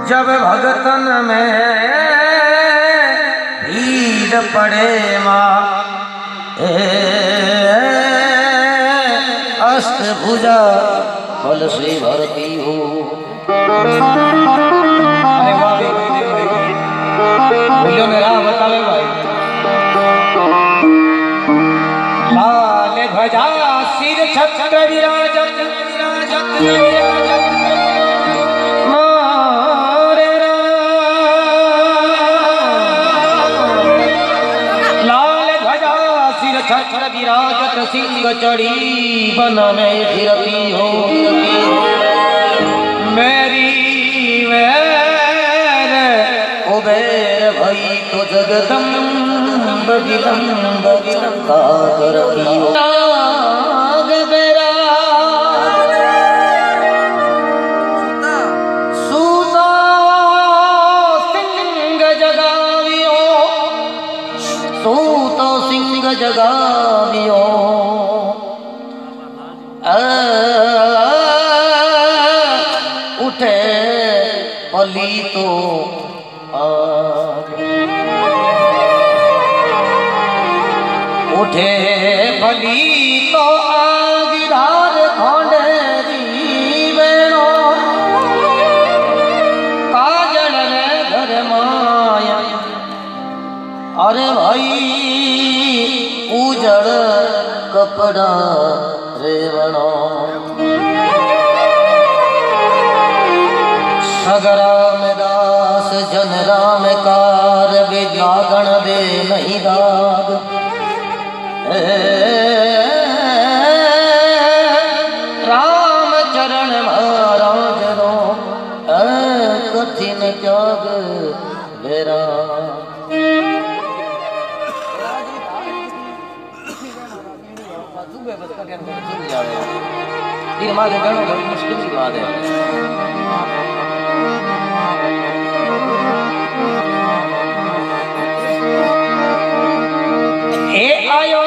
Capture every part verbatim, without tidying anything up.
जब भगतन में भीड़ पड़े माँ अष्टभुजा बल से भरती हो। अरे वाह बोलियो मेरा बतावे भाई। लाल ध्वजा सिर छत्र विराजत विराजत विराजत मारे लाल ध्वजा सिर छत्र विराजत सिंह चढ़ी वन में फिरती हो। मेरी वैर उबेर भई तो जगदम्ब विलंब विलंबा करती हो। नाग बेरा सूता सिंह जगावियो सूता सिंह जगावियो उठे पली तो उठे पली तो आगिधार खोंडेरी बेनो काजल रे घर माया। अरे भाई उजड़ कपड़ा रेवणो सगराम दास जन राम कार विजागण दे नहीं दाग। राम चरण महाराज रो कठिन त्याग बेरा। मुश्किल की बात है। ए आयो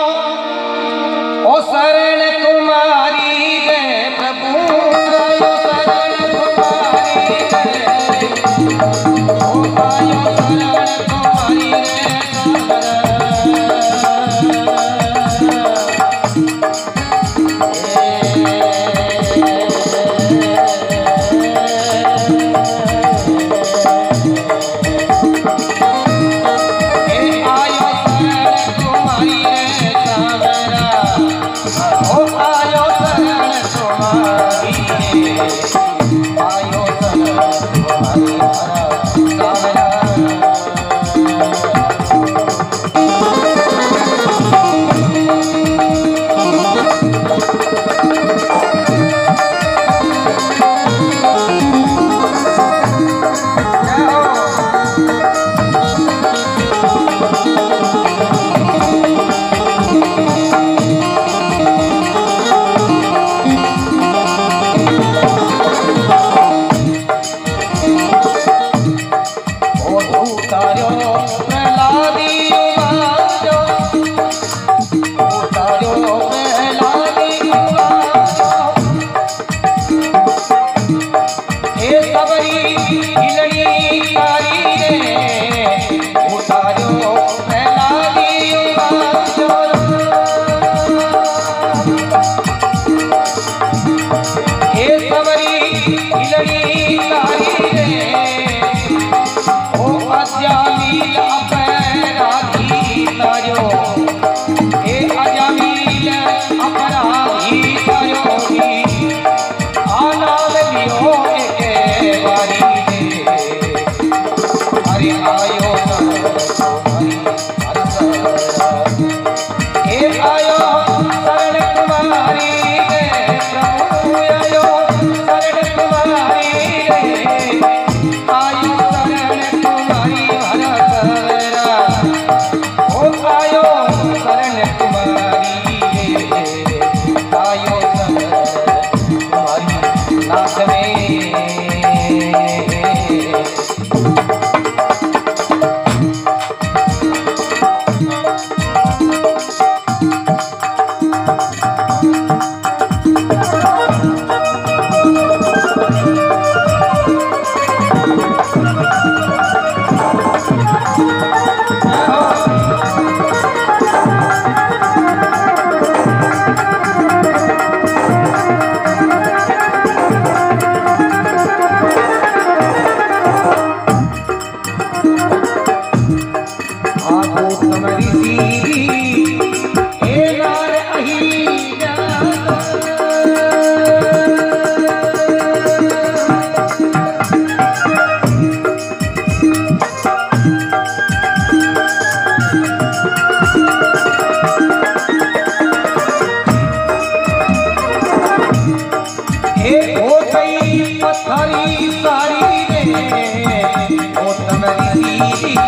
ओ शरण तुम्हारी जय प्रभु आयो शरण तुम्हारी जय ओ आयो शरण तुम्हारी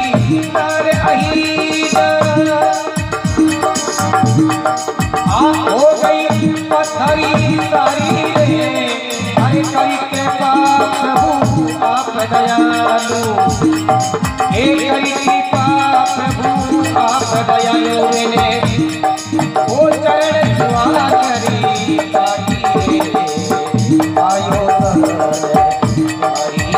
नर अहीना आ हो गई पत्थरी सारी रे हरे करी कृपा प्रभु आप दयालु हे करी कृपा प्रभु आप दयालु ने ओ चरण जुआ करी तारी रे आयो हरी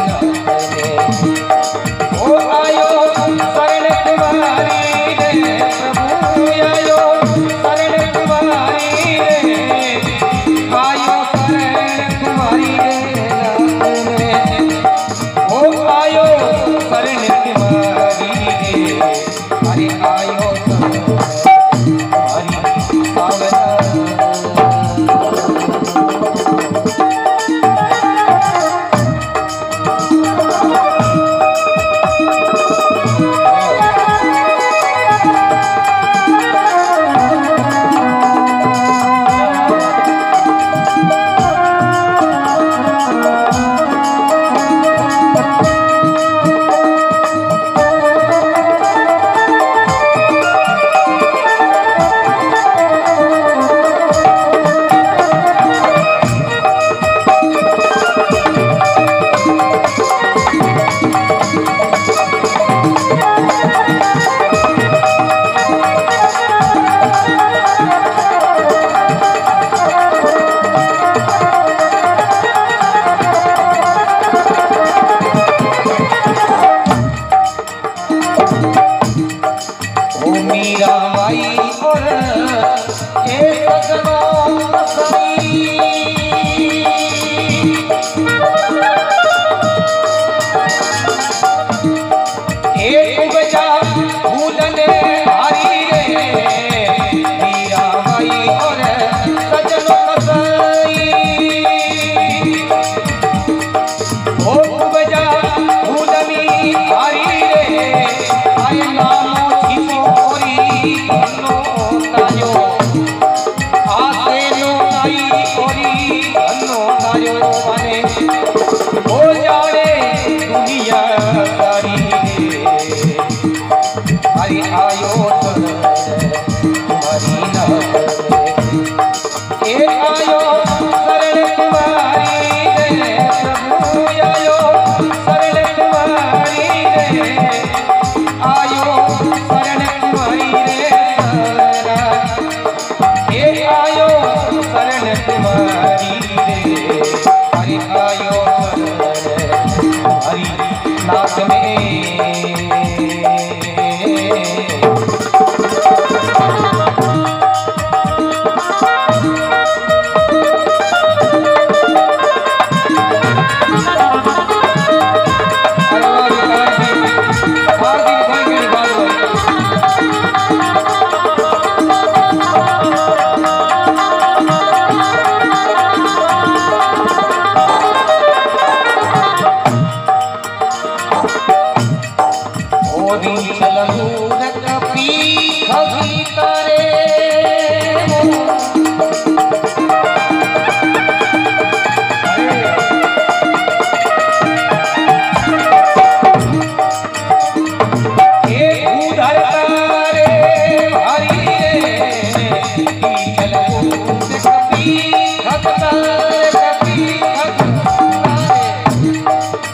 ओ आयो शरण तुम्हारी रे प्रभु आयो शरण तुम्हारी रे आयो शरण तुम्हारी रे ओ आयो शरण तुम्हारी रे अरे आयो तुम्हारी पावना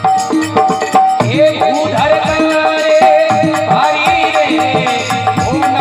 ओ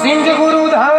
सिंह गुरु धाम